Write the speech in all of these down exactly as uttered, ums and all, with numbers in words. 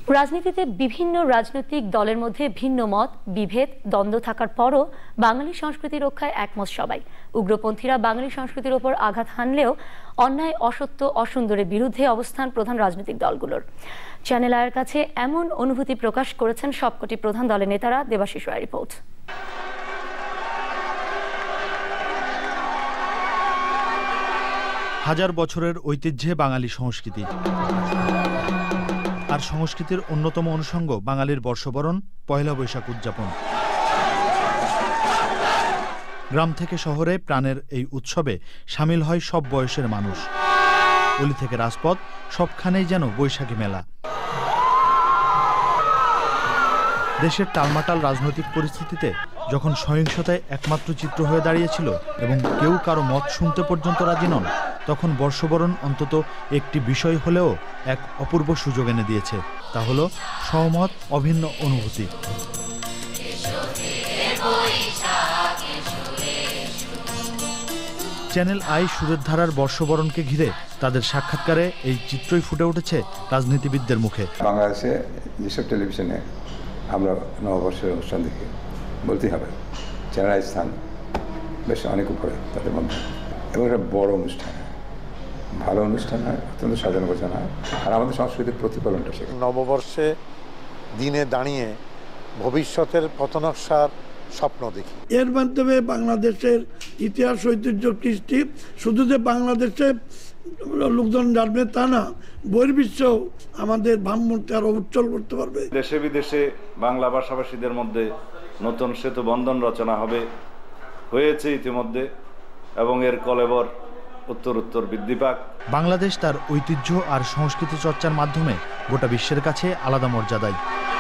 রাজনীতিতে বিভিন্ন রাজনৈতিক দলের মধ্যে ভিন্ন মত, বিভেদ, দ্বন্দ্ব থাকার পরও বাঙালি সংস্কৃতি রক্ষায় একমত সবাই। উগ্রপন্থীরা বাঙালি সংস্কৃতির ওপর আঘাত হানলেও অন্যায়, অসত্য, অসুন্দরের বিরুদ্ধে অবস্থান প্রধান রাজনৈতিক দলগুলোর। চ্যানেল আইয়ের কাছে এমন অনুভূতি প্রকাশ করেছেন সবকটি প্রধান দলের নেতারা। দেবাশিস রায় রিপোর্ট। হাজার বছরের ঐতিহ্যে বাঙালি সংস্কৃতি, আর সংস্কৃতির অন্যতম অনুষঙ্গ বাঙালির বর্ষবরণ, পয়লা বৈশাখ উদযাপন। গ্রাম থেকে শহরে প্রাণের এই উৎসবে সামিল হয় সব বয়সের মানুষ। অলি থেকে রাজপথ, সবখানেই যেন বৈশাখী মেলা। দেশের টালমাটাল রাজনৈতিক পরিস্থিতিতে যখন সহিংসতায় একমাত্র চিত্র হয়ে দাঁড়িয়েছিল এবং কেউ কারো মত শুনতে পর্যন্ত রাজি নন, তখন বর্ষবরণ অন্তত একটি বিষয় হলেও এক অপূর্ব সুযোগ এনে দিয়েছে। তা হলো সহমত, অভিন্ন অনুভূতি। চ্যানেল আই সুরের ধারার বর্ষবরণকে ঘিরে তাদের সাক্ষাৎকারে এই চিত্রই ফুটে উঠেছে রাজনীতিবিদদের মুখে। বাংলাদেশে যেসব টেলিভিশনে আমরা নববর্ষের অনুষ্ঠান দেখি, বলতেই হবে চ্যানেল আই স্থান বেশ অনেক উপরে তাদের মধ্যে, এবং একটা বড় অনুষ্ঠান, ভালো অনুষ্ঠান হয়, অত্যন্ত সাজানো গোছানো হয়, আর আমাদের সংস্কৃতির প্রতিফলনটা সেখানে। নববর্ষে দিনে দাঁড়িয়ে ভবিষ্যতের পথনকশার স্বপ্ন দেখি। এর মাধ্যমে বাংলাদেশের ইতিহাস, ঐতিহ্য, কৃষ্টি শুধু যে বাংলাদেশে লোকজন জানবে তা না, বহির্বিশ্বেও আমাদের ভাবমূর্তি আরো উজ্জ্বল করতে পারবে। দেশে বিদেশে বাংলা ভাষাভাষীদের মধ্যে নতুন সেতু বন্ধন রচনা হবে, হয়েছে ইতিমধ্যে, এবং এর কলেবর উত্তর উত্তর বৃদ্ধি পাক। বাংলাদেশ তার ঐতিহ্য আর সংস্কৃতি চর্চার মাধ্যমে গোটা বিশ্বের কাছে আলাদা মর্যাদায়।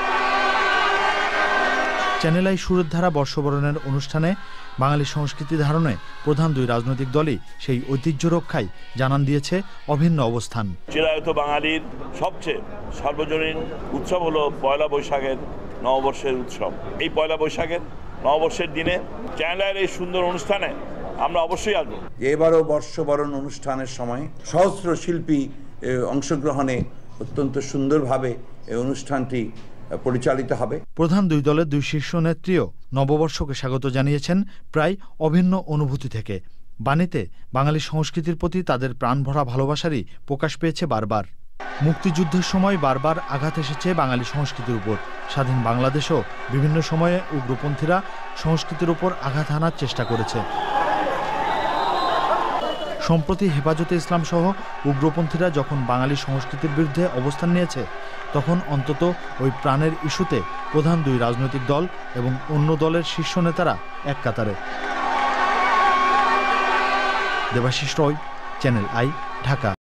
চ্যানেল আই সুরের ধারা বর্ষবরণের অনুষ্ঠানে বাঙালি সংস্কৃতি ধারণে প্রধান দুই রাজনৈতিক দলই সেই ঐতিহ্য রক্ষায় জানান দিয়েছে অভিন্ন অবস্থান। চিরায়ত বাঙালির সবচেয়ে সার্বজনীন উৎসব হলো পয়লা বৈশাখের নববর্ষের উৎসব। এই পয়লা বৈশাখের নববর্ষের দিনে চ্যানেল আইয়ের এই সুন্দর অনুষ্ঠানে আমরা অবশ্যই আসবো। এবারও বর্ষবরণ অনুষ্ঠানের সময় সহস্র শিল্পী অংশগ্রহণে অত্যন্ত সুন্দরভাবে এই অনুষ্ঠানটি পরিচালিত হবে। প্রধান দুই দলের দুই শীর্ষ নেত্রীও নববর্ষকে স্বাগত জানিয়েছেন প্রায় অভিন্ন অনুভূতি থেকে। বাণীতে বাঙালি সংস্কৃতির প্রতি তাদের প্রাণভরা ভালোবাসারই প্রকাশ পেয়েছে বারবার। মুক্তিযুদ্ধের সময় বারবার আঘাত এসেছে বাঙালি সংস্কৃতির উপর। স্বাধীন বাংলাদেশেও বিভিন্ন সময়ে উগ্রপন্থীরা সংস্কৃতির উপর আঘাত হানার চেষ্টা করেছে। সম্প্রতি হেফাজতে ইসলাম সহ উগ্রপন্থীরা যখন বাঙালি সংস্কৃতির বিরুদ্ধে অবস্থান নিয়েছে, তখন অন্তত ওই প্রাণের ইস্যুতে প্রধান দুই রাজনৈতিক দল এবং অন্য দলের শীর্ষ নেতারা এক কাতারে। Debashis Roy, channel I, Dhaka.